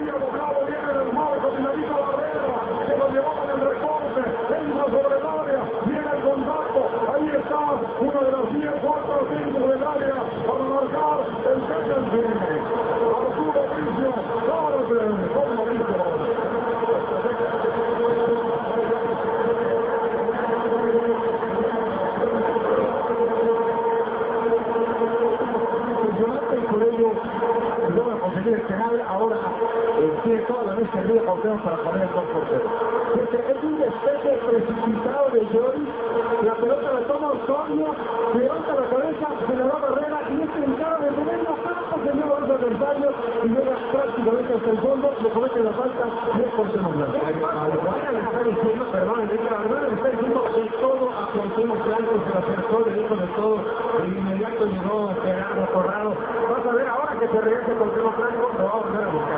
había doblado bien en el marco, finaliza Barrera, que lo llevaba en el recorte, entra sobre el área, viene el contacto, ahí está, una de las 10 puertas dentro del área, para marcar el Beckenbauer. Arturo Bricio, tarde, con Mauricio. Por ello, logra conseguir el penal. Ahora tiene toda la mesa de Cuauhtémoc para poner el 2-0. Es un despeje precipitado de Lloris. La pelota la toma Osorio, levanta la cabeza, se la da Barrera y este encara de medio campo, se lleva a los adversarios y llega prácticamente hasta el fondo, le comete la falta y es Cuauhtémoc Blanco. Barrera le está diciendo, perdón, Barrera le está diciendo de todo a Cuauhtémoc Blanco, se lo acercó, le dijo de todo, de inmediato llegó Gerardo Corrado. Vas a ver ahora que se regrese Cuauhtémoc Blanco, lo va a volver a buscar.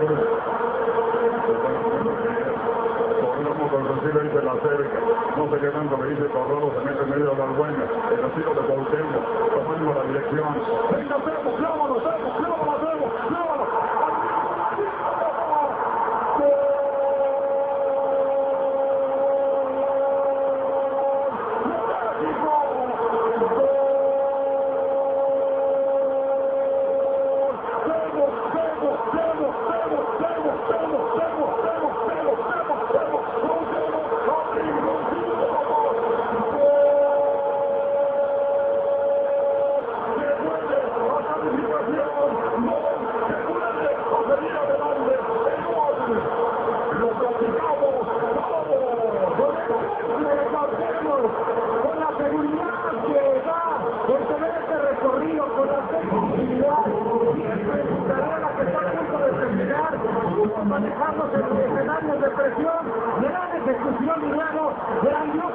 Corremos con Cecilio dice la cerca, no sé qué tanto le dice Corrado, se mete en medio de la dueña, el estilo de Cuauhtémoc, tomando la dirección. Venga, Temo, clávalo, clávalo. Con la seguridad que da por tener este recorrido, con la flexibilidad, siempre Darena que está a punto de terminar, manejándose en escenarios de presión, gran ejecución, Milano, grandioso